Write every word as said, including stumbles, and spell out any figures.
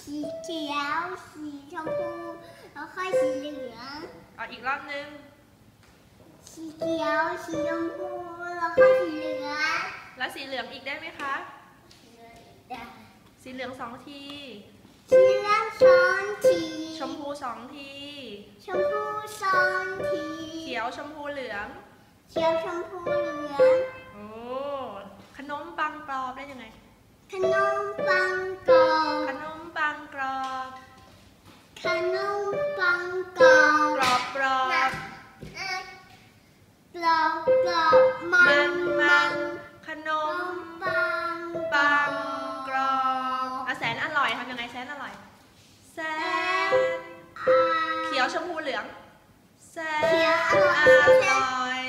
สีเขียวสีชมพูแล้วค่อยสีเหลืองเอาอีกรอบนึงสีเขียวสีชมพูแล้วค่อยสีเหลืองแล้วสีเหลืองอีกได้ไหมคะสีเหลืองสองทีสีเหลืองสองทีชมพูสองทีชมพูสองทีเขียวชมพูเหลืองเขียวชมพูเหลืองโอ้ขนมปังกรอบได้ยังไงขนมปังกรอบขนมปังกรอบขนมปังกรอบกรอบกรอบกรอบกรอบมันมันขนมปังปังกรอบอ่ะแสนอร่อยทำยังไงแสนอร่อยแสนเขียวชมพูเหลืองแสนอร่อย